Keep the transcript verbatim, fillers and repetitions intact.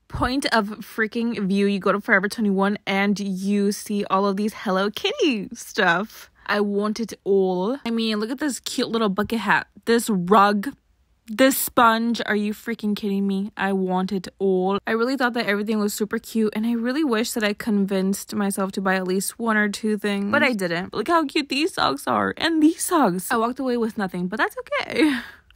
point of freaking view, you go to Forever twenty-one and you see all of these Hello Kitty stuff. I want it all. I mean, look at this cute little bucket hat, this rug, this sponge. Are you freaking kidding me? I want it all. I really thought that everything was super cute, and I really wish that I convinced myself to buy at least one or two things, but I didn't. Look how cute these socks are, and these socks. I walked away with nothing, but that's okay.